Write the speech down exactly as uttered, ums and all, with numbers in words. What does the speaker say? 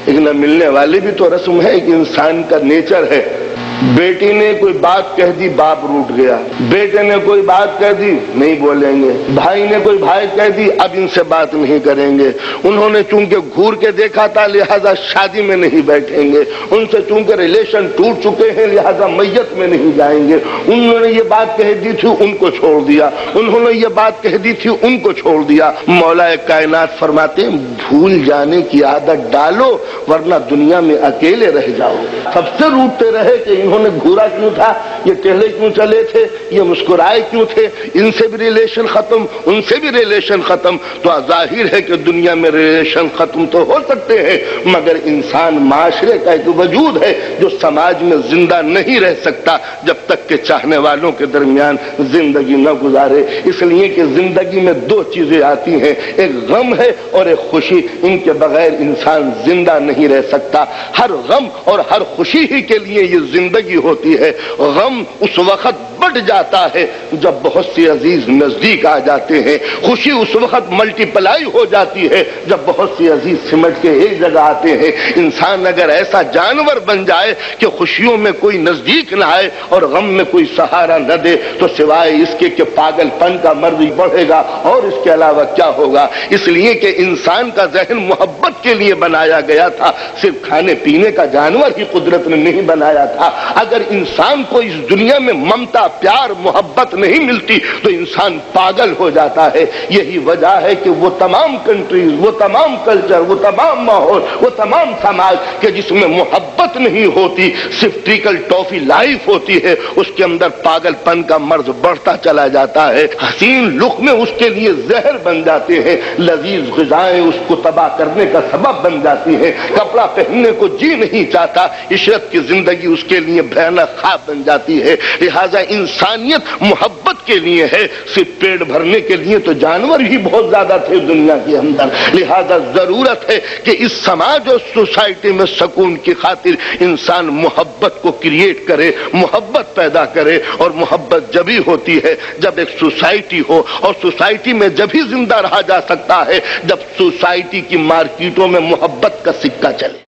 ایک نہ ملنے والی بھی تو رسم ہے، ایک انسان کا نیچر ہے۔ بیٹی نے کوئی بات کہہ دی، باپ روٹ گیا، بیٹے نے کوئی بات کہہ دی، نہیں بولیں گے، بھائی نے کوئی بھائی کہہ دی، اب ان سے بات نہیں کریں گے، انہوں نے چونکہ گھور کے دیکھا تھا لہذا شادی میں نہیں بیٹھیں گے، ان سے چونکہ ریلیشن ٹوٹ چکے ہیں لہذا میت میں نہیں جائیں گے، انہوں نے یہ بات کہہ دی تھی ان کو چھوڑ دیا، انہوں نے یہ بات کہہ دی تھی ان کو چھوڑ دیا۔ مولا کائنات فرماتے ہیں بھول جانے کی عادت ڈالو ورنہ دنیا میں اکیلے رہ جاؤ گے۔ سب سے روٹتے رہے کہ انہوں نے گھورا کیوں تھا، یہ ٹہلے کیوں چلے تھے، یہ مسکرائے کیوں تھے، ان سے بھی ریلیشن ختم، ان سے بھی ریلیشن ختم۔ تو ظاہر ہے کہ دنیا میں ریلیشن ختم تو ہو سکتے ہیں مگر انسان معاشرے کا ایک وجود ہے جو سماج میں زندہ نہیں رہ سکتا جب تک کہ چاہنے والوں کے درمیان زندگی نہ گزارے۔ اس لیے کہ زندگی میں دو چیزیں آتی ہیں، ایک غم ہے اور ایک خوشی، ان کے بغیر انسان زندہ نہیں رہ سکتا۔ ہر غم اور ہر خوشی ہی کے لیے یہ زندگی ہوتی ہے۔ غم اس وقت بڑھ جاتا ہے جب بہت سی عزیز نزدیک آ جاتے ہیں، خوشی اس وقت ملٹی پلائی ہو جاتی ہے جب بہت سی عزیز سمٹ کے ایک جگہ آتے ہیں۔ انسان اگر ایسا جانور بن جائے کہ خوشیوں میں کوئی نزدیک نہ آئے اور غم میں کوئی سہارا نہ دے تو سوائے اس کے کہ پاگل پن کا مرض بڑھے گا اور اس کے علاوہ کیا ہوگا۔ اس لیے کہ انسان کا ذہن محبت کے لیے بنایا گیا تھا، صرف کھانے پینے کا جانور ہی قدرت نے نہیں بنایا تھا۔ اگر انسان کو اس دنیا میں ممتا، پیار، محبت نہیں ملتی تو انسان پاگل ہو جاتا ہے۔ یہی وجہ ہے کہ وہ تمام کنٹریز، وہ تمام کلچر، وہ تمام ماحول، وہ تمام سماج کہ جس میں محبت نہیں ہوتی، صرف ٹریکل ٹافی لائف ہوتی ہے، اس کے اندر پاگل پن کا مرض بڑھتا چلا جاتا ہے۔ حسین لقمے اس کے لیے زہر بن جاتے ہیں، لذیذ غذائیں اس کو تباہ کرنے کا سبب بن جاتی ہیں، کپڑا پہننے کو جی نہیں چاہتا، عشرت کی زندگی اس کے لیے بھیانک خواب بن جاتی ہے۔ لہذا انسانیت محبت کے لیے ہے، صرف پیٹ بھرنے کے لیے تو جانور ہی بہت زیادہ تھے دنیا کے اندر۔ لہذا ضرورت ہے کہ اس سماج اور سوسائٹی میں سکون کی خاطر انسان محبت کو کریٹ کرے، محبت پیدا کرے، اور محبت جبھی ہوتی ہے جب ایک سوسائٹی ہو، اور سوسائٹی میں جبھی زندہ رہا جا سکتا ہے جب سوسائٹی کی مارکیٹوں میں محبت کا سکہ چلے۔